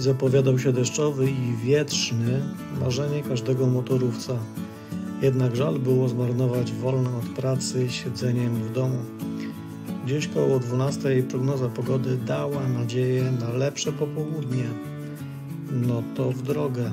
zapowiadał się deszczowy i wietrzny, marzenie każdego motorówca. Jednak żal było zmarnować wolne od pracy siedzeniem w domu. Gdzieś koło 12 prognoza pogody dała nadzieję na lepsze popołudnie. No to w drogę.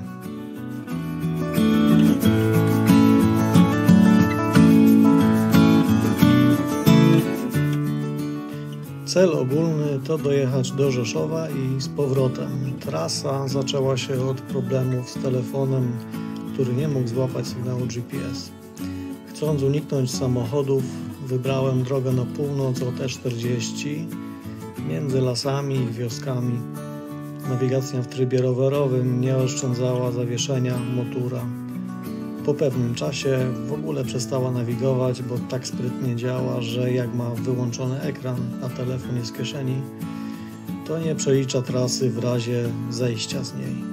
Cel ogólny to dojechać do Rzeszowa i z powrotem. Trasa zaczęła się od problemów z telefonem, który nie mógł złapać sygnału GPS. Chcąc uniknąć samochodów, wybrałem drogę na północ od E40 między lasami i wioskami. Nawigacja w trybie rowerowym nie oszczędzała zawieszenia motora. Po pewnym czasie w ogóle przestała nawigować, bo tak sprytnie działa, że jak ma wyłączony ekran, a telefon jest w kieszeni, to nie przelicza trasy w razie zejścia z niej.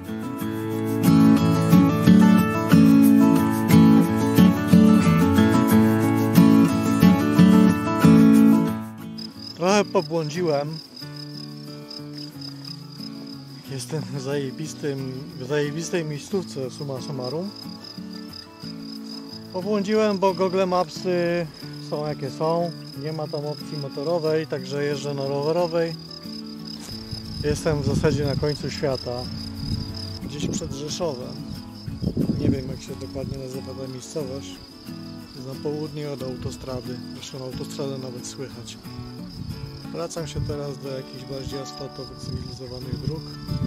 Trochę pobłądziłem. Jestem w zajebistej miejscówce summa summarum. Pobłądziłem, bo Google Mapsy są jakie są. Nie ma tam opcji motorowej, także jeżdżę na rowerowej. Jestem w zasadzie na końcu świata. Gdzieś przed Rzeszowem. Nie wiem, jak się dokładnie nazywa ta miejscowość. Jest na południe od autostrady. Zresztą autostradę nawet słychać. Wracam się teraz do jakichś bardziej asfaltowych, cywilizowanych dróg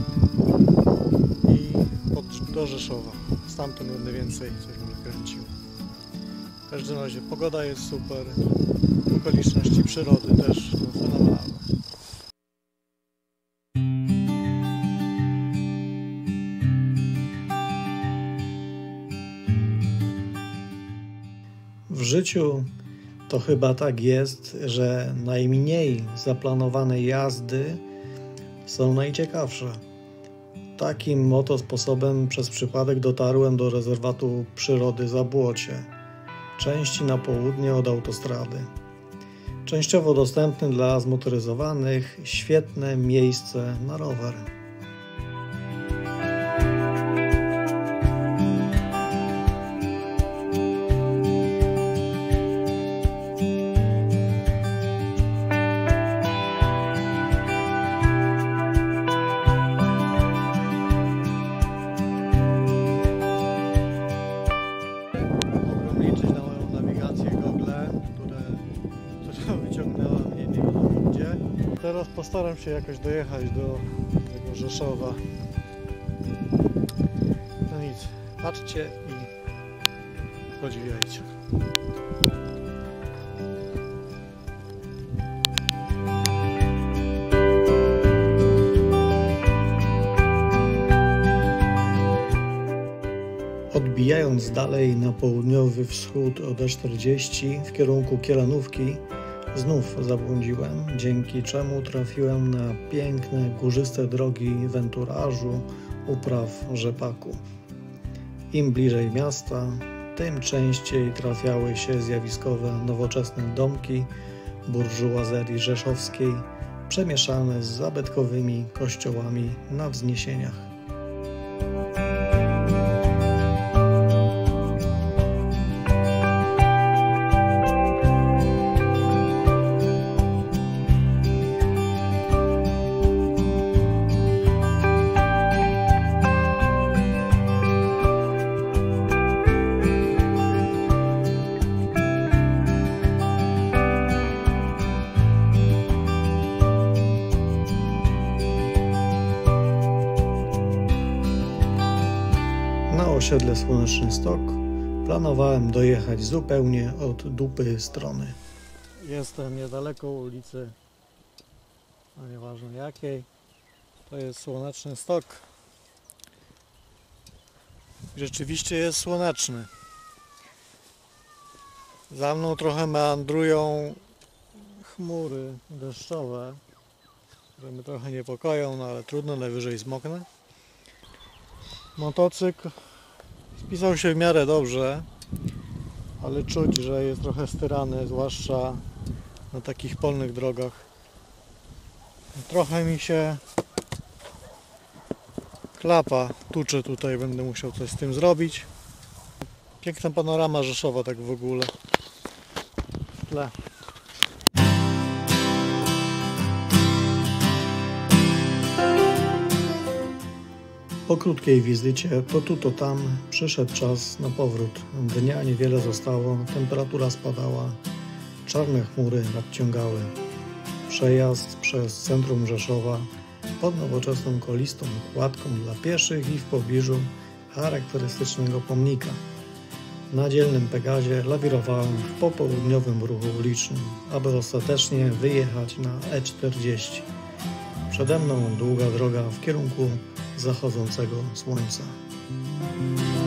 i do Rzeszowa. Stamtąd będę więcej coś może kręcił. W każdym razie pogoda jest super, okoliczności przyrody też fenomenalne. W życiu to chyba tak jest, że najmniej zaplanowane jazdy są najciekawsze. Takim oto sposobem przez przypadek dotarłem do rezerwatu przyrody Zabłocie, części na południe od autostrady. Częściowo dostępny dla zmotoryzowanych, świetne miejsce na rower. Teraz postaram się jakoś dojechać do tego Rzeszowa. No nic, patrzcie i podziwiajcie. Odbijając dalej na południowy wschód od E40 w kierunku Kielanówki, znów zabłądziłem, dzięki czemu trafiłem na piękne, górzyste drogi wenturażu, upraw rzepaku. Im bliżej miasta, tym częściej trafiały się zjawiskowe, nowoczesne domki burżuazerii rzeszowskiej, przemieszane z zabytkowymi kościołami na wzniesieniach. Na osiedle Słoneczny Stok planowałem dojechać zupełnie od dupy strony. Jestem niedaleko ulicy, no nieważne jakiej, to jest Słoneczny Stok. Rzeczywiście jest słoneczny. Za mną trochę meandrują chmury deszczowe, które mnie trochę niepokoją, no ale trudno, najwyżej zmoknę. Motocykl spisał się w miarę dobrze, ale czuć, że jest trochę styrany, zwłaszcza na takich polnych drogach. Trochę mi się klapa, tucze tutaj, będę musiał coś z tym zrobić. Piękna panorama Rzeszowa tak w ogóle. W tle. Po krótkiej wizycie, to tu, to tam, przyszedł czas na powrót. Dnia niewiele zostało, temperatura spadała, czarne chmury nadciągały. Przejazd przez centrum Rzeszowa pod nowoczesną kolistą kładką dla pieszych i w pobliżu charakterystycznego pomnika. Na dzielnym Pegazie lawirowałem w popołudniowym ruchu ulicznym, aby ostatecznie wyjechać na E40. Przede mną długa droga w kierunku zachodzącego słońca.